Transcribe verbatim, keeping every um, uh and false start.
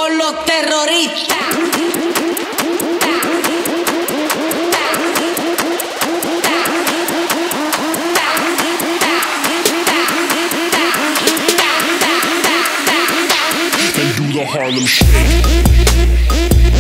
con los terroristas. And do the Harlem Shake.